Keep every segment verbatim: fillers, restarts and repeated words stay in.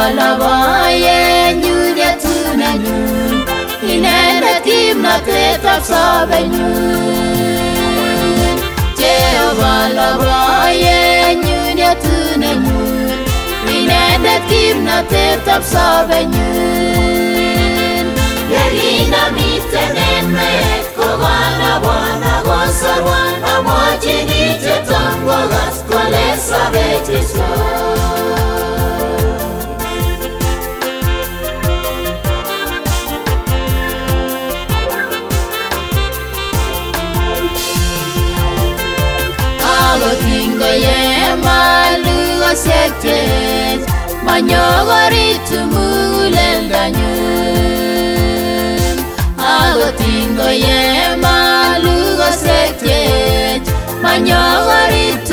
Jehovah Lapkeyenyun yetunenyun, inendet kimnatetab sobenyun. Jehovah Lapkeyenyun yetunenyun, inendet kimnatetab sobenyun. Yekinamiten en meet kokanabwan akosorwan, amwachini chetom kokas kole sobet Jesu. Sektet manyogoritu muguleldanyun, agotingoye malugo sektet manyogoritu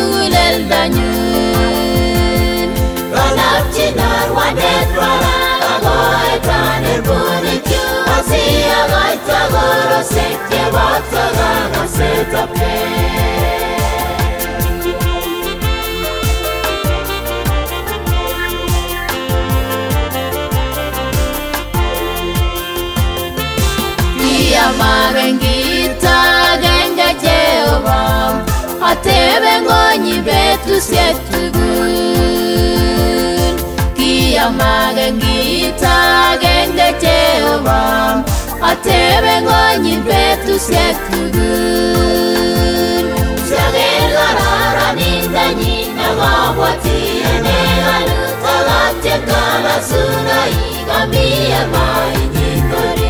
muguleldanyun. Kalapchinar wadet barak agoetane bunikyu, asiagoita goro sekte baktaga setapke. Magengita genga Jehovah, atebe ngonyi betusiek tugul. Kia magengita genga Jehovah, atebe ngonyi betusiek tugul. Sager kararan indanyi nagabwati ene galut agapche kalasuna igambia mainyitori.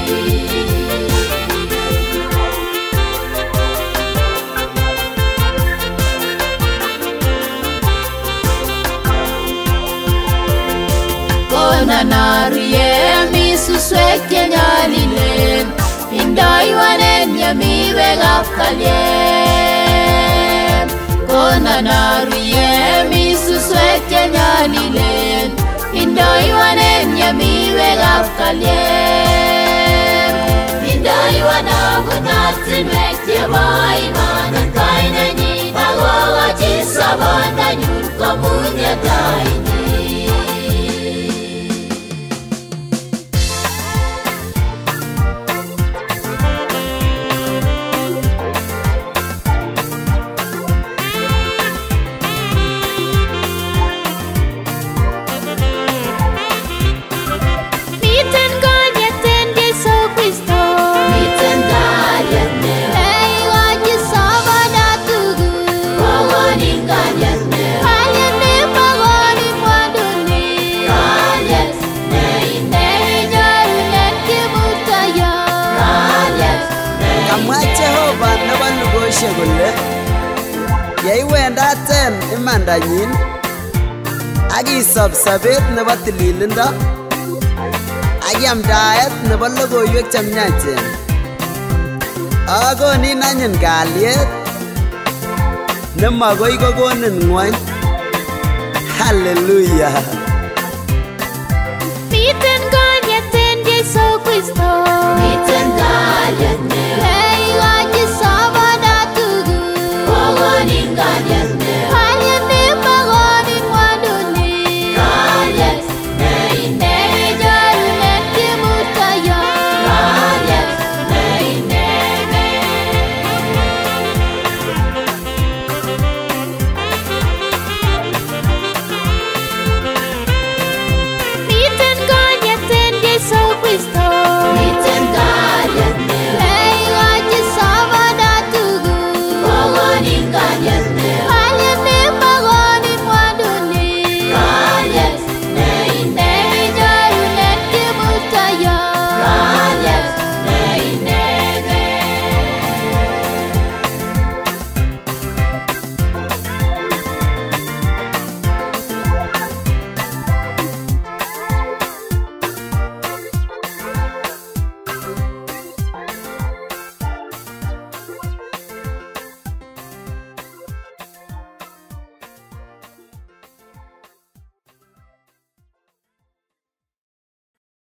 Narie misuswek chenyalilen, indaiwanen yamiwekab kalyet. Kona narie misuswek chenyalilen, indaiwanen yamiwekab kalyet. Indaiwan abunatinwek chebo imanen kainenyin, akokochi sobondanyun komunyetai. Yeiwendaten imandanyin akisop sobet nebo tililindo ak yamdaet nebo logoiwek chemyachen, akonin anyun kalyet nemagoi kokonin ngwony. Haleluya. Miten kalyet en Jesu Kristo, miten kalyet ne igochi sobondo tugul. Kokonin kalyet